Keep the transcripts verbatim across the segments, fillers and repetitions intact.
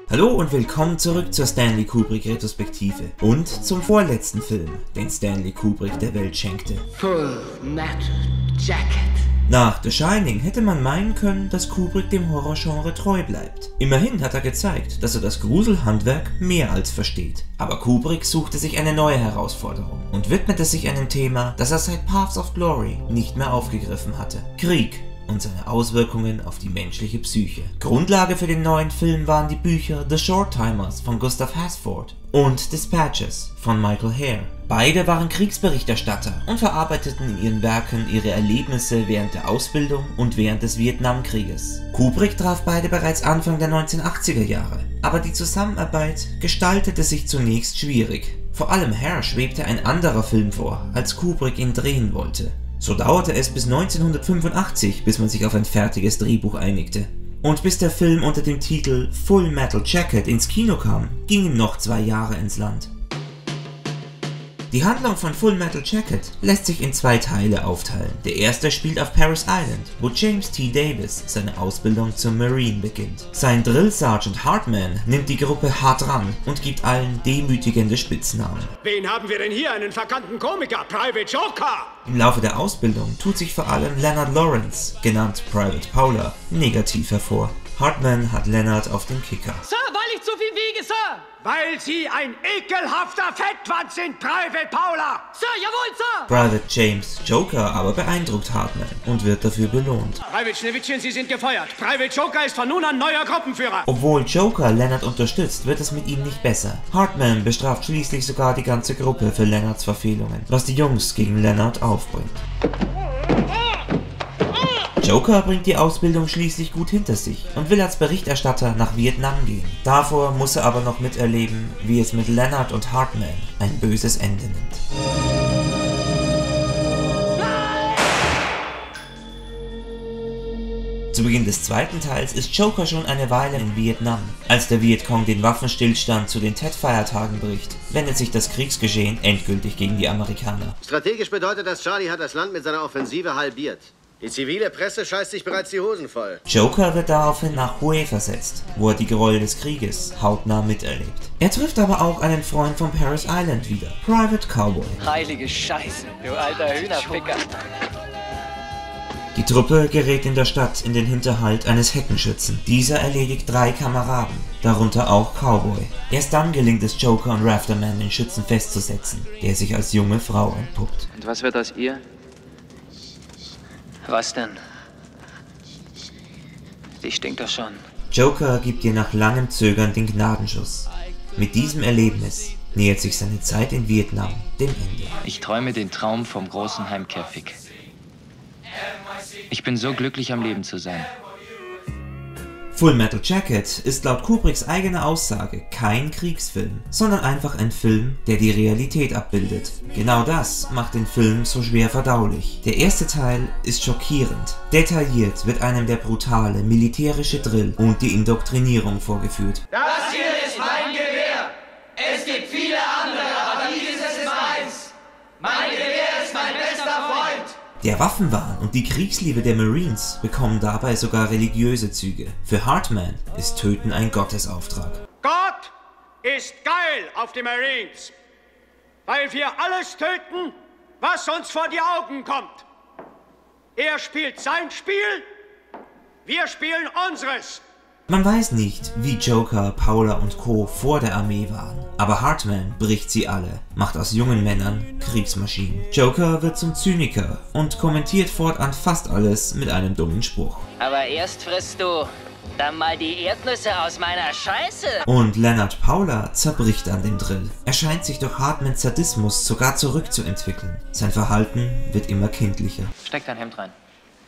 Hallo und willkommen zurück zur Stanley Kubrick Retrospektive und zum vorletzten Film, den Stanley Kubrick der Welt schenkte. Full Metal Jacket. Nach The Shining hätte man meinen können, dass Kubrick dem Horrorgenre treu bleibt. Immerhin hat er gezeigt, dass er das Gruselhandwerk mehr als versteht. Aber Kubrick suchte sich eine neue Herausforderung und widmete sich einem Thema, das er seit Paths of Glory nicht mehr aufgegriffen hatte: Krieg und seine Auswirkungen auf die menschliche Psyche. Grundlage für den neuen Film waren die Bücher The Short-Timers von Gustav Hasford und Dispatches von Michael Herr. Beide waren Kriegsberichterstatter und verarbeiteten in ihren Werken ihre Erlebnisse während der Ausbildung und während des Vietnamkrieges. Kubrick traf beide bereits Anfang der neunzehnhundertachtziger Jahre, aber die Zusammenarbeit gestaltete sich zunächst schwierig. Vor allem Herr schwebte ein anderer Film vor, als Kubrick ihn drehen wollte. So dauerte es bis neunzehnhundertfünfundachtzig, bis man sich auf ein fertiges Drehbuch einigte. Und bis der Film unter dem Titel Full Metal Jacket ins Kino kam, gingen noch zwei Jahre ins Land. Die Handlung von Full Metal Jacket lässt sich in zwei Teile aufteilen. Der erste spielt auf Parris Island, wo James T. Davis seine Ausbildung zum Marine beginnt. Sein Drill Sergeant Hartman nimmt die Gruppe hart ran und gibt allen demütigende Spitznamen. Wen haben wir denn hier? Einen verkannten Komiker, Private Joker! Im Laufe der Ausbildung tut sich vor allem Leonard Lawrence, genannt Private Paula, negativ hervor. Hartman hat Leonard auf dem Kicker. Sir, weil ich zu viel wiege, Sir! Weil Sie ein ekelhafter Fettwand sind, Private Paula! Sir, jawohl, Sir! Private James Joker aber beeindruckt Hartman und wird dafür belohnt. Private Schneewittchen, Sie sind gefeuert. Private Joker ist von nun an neuer Gruppenführer. Obwohl Joker Leonard unterstützt, wird es mit ihm nicht besser. Hartman bestraft schließlich sogar die ganze Gruppe für Leonards Verfehlungen, was die Jungs gegen Leonard aufbringt. Joker bringt die Ausbildung schließlich gut hinter sich und will als Berichterstatter nach Vietnam gehen. Davor muss er aber noch miterleben, wie es mit Leonard und Hartman ein böses Ende nimmt. Zu Beginn des zweiten Teils ist Joker schon eine Weile in Vietnam. Als der Vietcong den Waffenstillstand zu den Tet-Feiertagen bricht, wendet sich das Kriegsgeschehen endgültig gegen die Amerikaner. Strategisch bedeutet das, Charlie hat das Land mit seiner Offensive halbiert. Die zivile Presse scheißt sich bereits die Hosen voll. Joker wird daraufhin nach Hue versetzt, wo er die Gräuel des Krieges hautnah miterlebt. Er trifft aber auch einen Freund von Parris Island wieder, Private Cowboy. Heilige Scheiße, du alter Hühnerficker. Die Truppe gerät in der Stadt in den Hinterhalt eines Heckenschützen. Dieser erledigt drei Kameraden, darunter auch Cowboy. Erst dann gelingt es Joker und Rafterman, den Schützen festzusetzen, der sich als junge Frau entpuppt. Und was wird aus ihr? Was denn? Die stinkt doch schon. Joker gibt ihr nach langem Zögern den Gnadenschuss. Mit diesem Erlebnis nähert sich seine Zeit in Vietnam dem Ende. Ich träume den Traum vom großen Heimkehrfick. Ich bin so glücklich, am Leben zu sein. Full Metal Jacket ist laut Kubricks eigener Aussage kein Kriegsfilm, sondern einfach ein Film, der die Realität abbildet. Genau das macht den Film so schwer verdaulich. Der erste Teil ist schockierend. Detailliert wird einem der brutale militärische Drill und die Indoktrinierung vorgeführt. Das hier ist mein Gewehr. Es gibt viele andere, aber dieses ist meins. Mein Gewehr ist mein bester Freund. Der Waffenwahn und die Kriegsliebe der Marines bekommen dabei sogar religiöse Züge. Für Hartman ist Töten ein Gottesauftrag. Gott ist geil auf die Marines, weil wir alles töten, was uns vor die Augen kommt. Er spielt sein Spiel, wir spielen unseres. Man weiß nicht, wie Joker, Paula und Co. vor der Armee waren, aber Hartman bricht sie alle, macht aus jungen Männern Kriegsmaschinen. Joker wird zum Zyniker und kommentiert fortan fast alles mit einem dummen Spruch. Aber erst frisst du dann mal die Erdnüsse aus meiner Scheiße. Und Leonard Paula zerbricht an dem Drill. Er scheint sich durch Hartmans Sadismus sogar zurückzuentwickeln. Sein Verhalten wird immer kindlicher. Steck dein Hemd rein.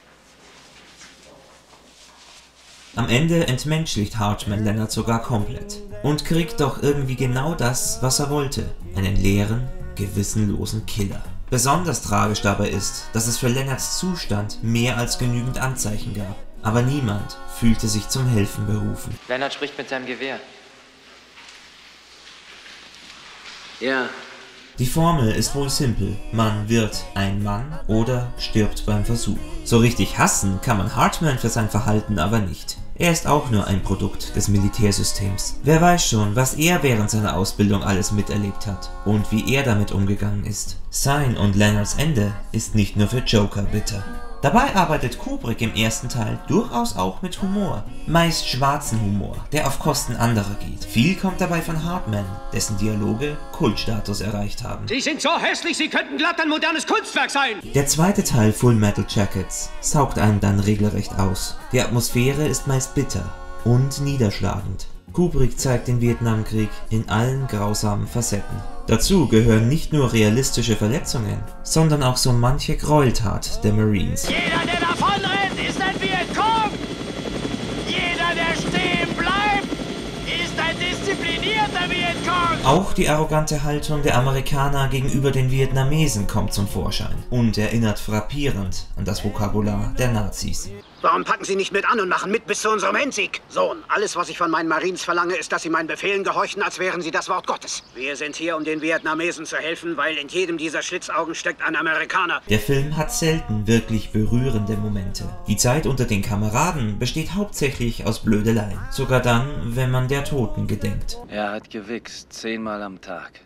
Am Ende entmenschlicht Hartman Leonard sogar komplett und kriegt doch irgendwie genau das, was er wollte: einen leeren, gewissenlosen Killer. Besonders tragisch dabei ist, dass es für Leonards Zustand mehr als genügend Anzeichen gab, aber niemand fühlte sich zum Helfen berufen. Leonard spricht mit seinem Gewehr. Ja. Die Formel ist wohl simpel. Man wird ein Mann oder stirbt beim Versuch. So richtig hassen kann man Hartman für sein Verhalten aber nicht. Er ist auch nur ein Produkt des Militärsystems. Wer weiß schon, was er während seiner Ausbildung alles miterlebt hat und wie er damit umgegangen ist. Sein und Leonards Ende ist nicht nur für Joker bitter. Dabei arbeitet Kubrick im ersten Teil durchaus auch mit Humor. Meist schwarzen Humor, der auf Kosten anderer geht. Viel kommt dabei von Hartman, dessen Dialoge Kultstatus erreicht haben. Sie sind so hässlich, Sie könnten glatt ein modernes Kunstwerk sein. Der zweite Teil Full Metal Jackets saugt einen dann regelrecht aus. Die Atmosphäre ist meist bitter und niederschlagend. Kubrick zeigt den Vietnamkrieg in allen grausamen Facetten. Dazu gehören nicht nur realistische Verletzungen, sondern auch so manche Gräueltat der Marines. Jeder, der davonrennt, ist ein Vietcong. Jeder, der stehen bleibt, ist ein disziplinierter Vietcong. Auch die arrogante Haltung der Amerikaner gegenüber den Vietnamesen kommt zum Vorschein und erinnert frappierend an das Vokabular der Nazis. Warum packen Sie nicht mit an und machen mit bis zu unserem Endsieg? Sohn, alles, was ich von meinen Marines verlange, ist, dass sie meinen Befehlen gehorchen, als wären sie das Wort Gottes. Wir sind hier, um den Vietnamesen zu helfen, weil in jedem dieser Schlitzaugen steckt ein Amerikaner. Der Film hat selten wirklich berührende Momente. Die Zeit unter den Kameraden besteht hauptsächlich aus Blödeleien. Sogar dann, wenn man der Toten gedenkt. Er hat gewichst, zehnmal am Tag.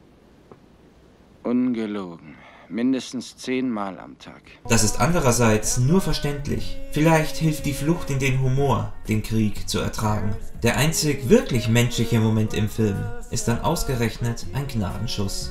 Ungelogen. Mindestens zehnmal am Tag. Das ist andererseits nur verständlich. Vielleicht hilft die Flucht in den Humor, den Krieg zu ertragen. Der einzig wirklich menschliche Moment im Film ist dann ausgerechnet ein Gnadenschuss.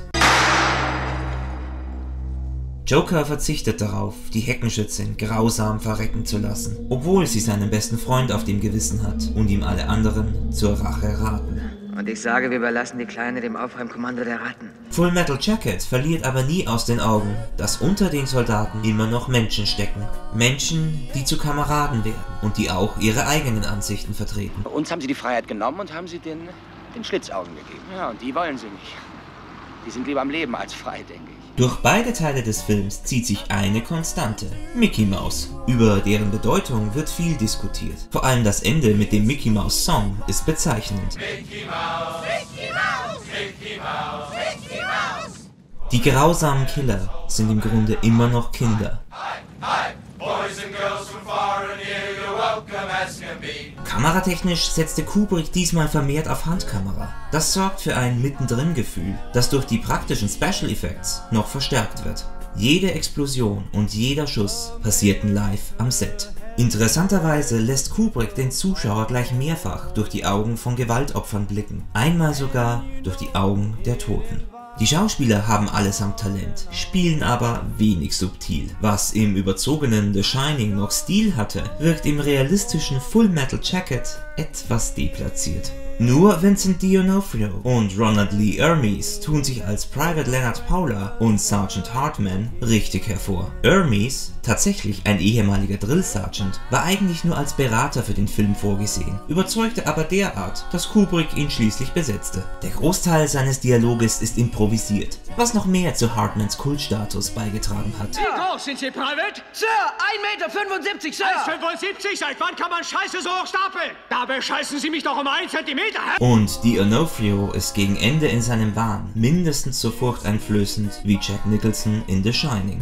Joker verzichtet darauf, die Heckenschützin grausam verrecken zu lassen, obwohl sie seinen besten Freund auf dem Gewissen hat und ihm alle anderen zur Rache raten. Und ich sage, wir überlassen die Kleine dem Aufräumkommando der Ratten. Full Metal Jacket verliert aber nie aus den Augen, dass unter den Soldaten immer noch Menschen stecken. Menschen, die zu Kameraden werden und die auch ihre eigenen Ansichten vertreten. Uns haben sie die Freiheit genommen und haben sie den, den Schlitzaugen gegeben. Ja, und die wollen sie nicht. Die sind lieber am Leben als frei, denke ich. Durch beide Teile des Films zieht sich eine Konstante: Mickey Mouse. Über deren Bedeutung wird viel diskutiert. Vor allem das Ende mit dem Mickey Mouse Song ist bezeichnend. Mickey Mouse, Mickey Mouse, Mickey Mouse, Mickey Mouse. Die grausamen Killer sind im Grunde immer noch Kinder. Hi, hi, boys and girls from far and near, you're welcome as can be. Kameratechnisch setzte Kubrick diesmal vermehrt auf Handkamera. Das sorgt für ein Mittendrin-Gefühl, das durch die praktischen Special Effects noch verstärkt wird. Jede Explosion und jeder Schuss passierten live am Set. Interessanterweise lässt Kubrick den Zuschauer gleich mehrfach durch die Augen von Gewaltopfern blicken, einmal sogar durch die Augen der Toten. Die Schauspieler haben allesamt Talent, spielen aber wenig subtil. Was im überzogenen The Shining noch Stil hatte, wirkt im realistischen Full Metal Jacket etwas deplatziert. Nur Vincent D'Onofrio und Ronald Lee Ermines tun sich als Private Leonard Powler und Sergeant Hartman richtig hervor. Ermines, tatsächlich ein ehemaliger Drill Sergeant, war eigentlich nur als Berater für den Film vorgesehen, überzeugte aber derart, dass Kubrick ihn schließlich besetzte. Der Großteil seines Dialoges ist improvisiert, was noch mehr zu Hartmans Kultstatus beigetragen hat. Wie groß sind Sie, Private? Sir, ein Meter fünfundsiebzig, Sir! eins Komma fünfundsiebzig? Seit wann kann man Scheiße so hoch stapeln? Da bescheißen Sie mich doch um einen Zentimeter! Und D'Onofrio ist gegen Ende in seinem Wahn mindestens so furchteinflößend wie Jack Nicholson in The Shining.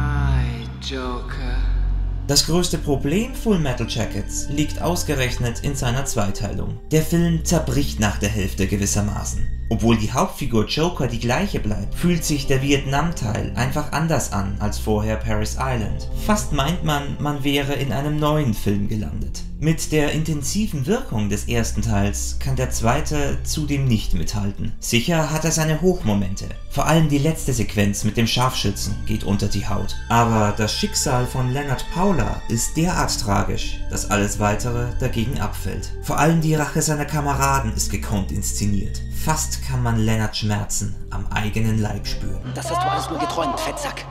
Hi, Joker. Das größte Problem Full Metal Jackets liegt ausgerechnet in seiner Zweiteilung. Der Film zerbricht nach der Hälfte gewissermaßen. Obwohl die Hauptfigur Joker die gleiche bleibt, fühlt sich der Vietnam-Teil einfach anders an als vorher Paris Island. Fast meint man, man wäre in einem neuen Film gelandet. Mit der intensiven Wirkung des ersten Teils kann der zweite zudem nicht mithalten. Sicher hat er seine Hochmomente. Vor allem die letzte Sequenz mit dem Scharfschützen geht unter die Haut. Aber das Schicksal von Leonard Powler ist derart tragisch, dass alles weitere dagegen abfällt. Vor allem die Rache seiner Kameraden ist gekonnt inszeniert. Fast kann man Leonards Schmerzen am eigenen Leib spüren. Das hast du alles nur geträumt, Fettsack.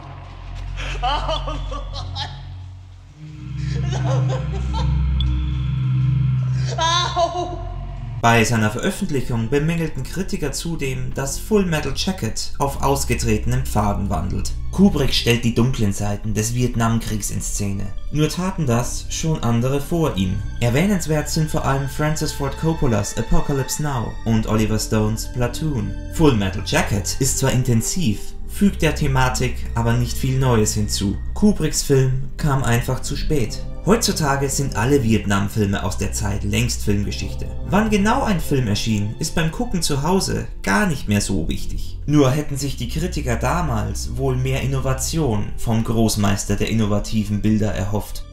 Bei seiner Veröffentlichung bemängelten Kritiker zudem, dass Full Metal Jacket auf ausgetretenen Pfaden wandelt. Kubrick stellt die dunklen Seiten des Vietnamkriegs in Szene. Nur taten das schon andere vor ihm. Erwähnenswert sind vor allem Francis Ford Coppolas Apocalypse Now und Oliver Stones Platoon. Full Metal Jacket ist zwar intensiv, fügt der Thematik aber nicht viel Neues hinzu. Kubricks Film kam einfach zu spät. Heutzutage sind alle Vietnam-Filme aus der Zeit längst Filmgeschichte. Wann genau ein Film erschien, ist beim Gucken zu Hause gar nicht mehr so wichtig. Nur hätten sich die Kritiker damals wohl mehr Innovation vom Großmeister der innovativen Bilder erhofft.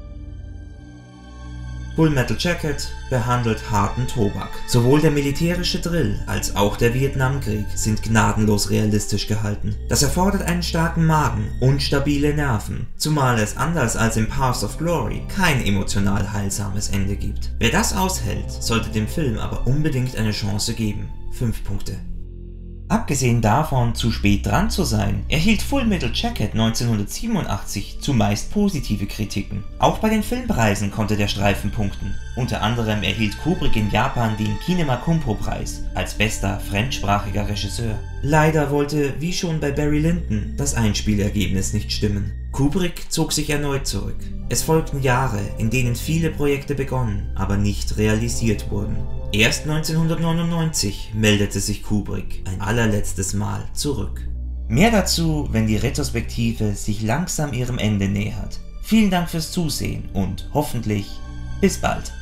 Full Metal Jacket behandelt harten Tobak. Sowohl der militärische Drill als auch der Vietnamkrieg sind gnadenlos realistisch gehalten. Das erfordert einen starken Magen und stabile Nerven, zumal es anders als in Paths of Glory kein emotional heilsames Ende gibt. Wer das aushält, sollte dem Film aber unbedingt eine Chance geben. fünf Punkte. Abgesehen davon, zu spät dran zu sein, erhielt Full Metal Jacket neunzehnhundertsiebenundachtzig zumeist positive Kritiken. Auch bei den Filmpreisen konnte der Streifen punkten. Unter anderem erhielt Kubrick in Japan den Kinema-Kumpo-Preis als bester fremdsprachiger Regisseur. Leider wollte, wie schon bei Barry Lyndon, das Einspielergebnis nicht stimmen. Kubrick zog sich erneut zurück. Es folgten Jahre, in denen viele Projekte begonnen, aber nicht realisiert wurden. Erst neunzehnhundertneunundneunzig meldete sich Kubrick ein allerletztes Mal zurück. Mehr dazu, wenn die Retrospektive sich langsam ihrem Ende nähert. Vielen Dank fürs Zusehen und hoffentlich bis bald.